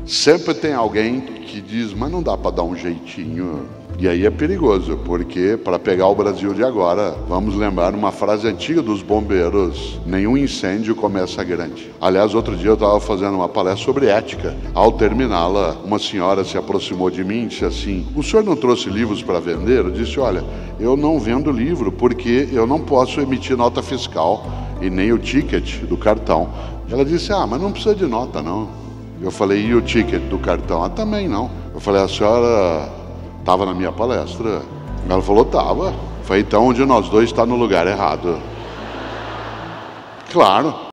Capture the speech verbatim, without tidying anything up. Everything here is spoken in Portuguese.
Sempre tem alguém que diz, mas não dá para dar um jeitinho. E aí é perigoso, porque para pegar o Brasil de agora, vamos lembrar uma frase antiga dos bombeiros: nenhum incêndio começa grande. Aliás, outro dia eu estava fazendo uma palestra sobre ética. Ao terminá-la, uma senhora se aproximou de mim e disse assim: o senhor não trouxe livros para vender? Eu disse: olha, eu não vendo livro porque eu não posso emitir nota fiscal e nem o ticket do cartão. Ela disse: ah, mas não precisa de nota não. Eu falei: e o ticket do cartão? Ah, também não. Eu falei: a senhora estava na minha palestra? Ela falou: estava. Falei: então, onde nós dois está no lugar errado. Claro.